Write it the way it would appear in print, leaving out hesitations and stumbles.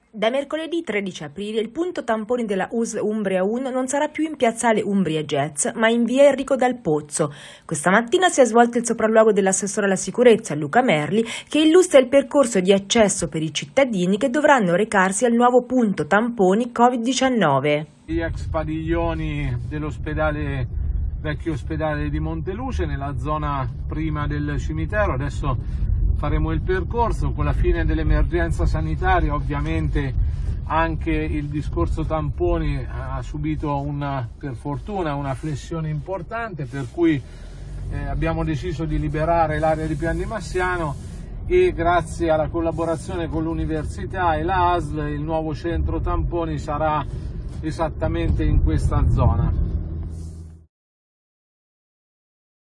Da mercoledì 13 aprile il punto tamponi della USL Umbria 1 non sarà più in piazzale Umbria Jazz, ma in via Enrico Dal Pozzo. Questa mattina si è svolto il sopralluogo dell'assessore alla sicurezza Luca Merli, che illustra il percorso di accesso per i cittadini che dovranno recarsi al nuovo punto tamponi Covid-19. Gli ex padiglioni dell'ospedale, vecchio ospedale di Monteluce, nella zona prima del cimitero. Adesso faremo il percorso. Con la fine dell'emergenza sanitaria ovviamente anche il discorso tamponi ha subito per fortuna una flessione importante, per cui abbiamo deciso di liberare l'area di Pian di Massiano e grazie alla collaborazione con l'università e la ASL il nuovo centro tamponi sarà esattamente in questa zona.